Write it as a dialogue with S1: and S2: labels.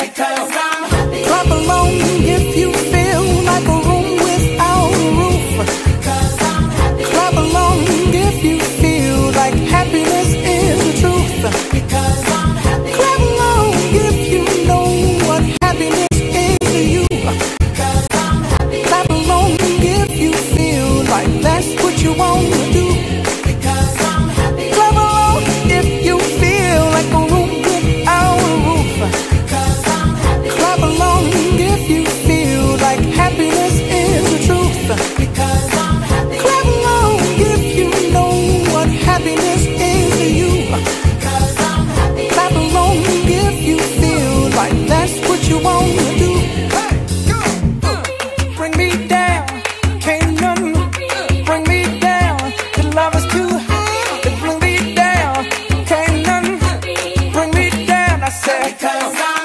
S1: because I'm happy. Clap along if you feel like a room without a roof. Because I'm happy. Clap along if you feel like happiness is the truth. Because I'm happy. Clap along if you know what happiness is to you. Because I'm happy. Clap along if you feel like that's what you want to do. Because I'm happy. Clap along if you feel like a room without a roof. Because I'm happy. Clap along if you feel like happiness is the truth. Because I'm happy. Clap along if you know what happiness is to you. Because I'm happy. Clap along if you feel like that's what you want to do. Hey, go, bring me down, can't nothing bring me down. The love is too high, it bring me down, can't nothing bring me down. I said, because I'm